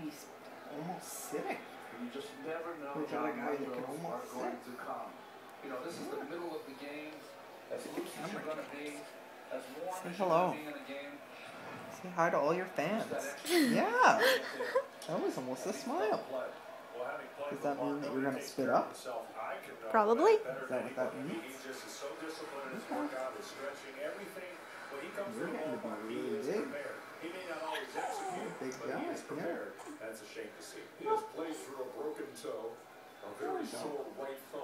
He's almost sitting. You just never know We got a guy that can are almost going sit. to come. You know, this is the middle of the game. As loose as you're going to be, as warm Say as you're hello. going to be in a game. Say hi to all your fans. Yeah. That was almost a smile. Does that mean that you're going to spit up? Probably. Is that what that means? Okay. You're getting to be really big. Big guy, yeah. That's a shame to see. He has played through a broken toe, a very sore right thumb.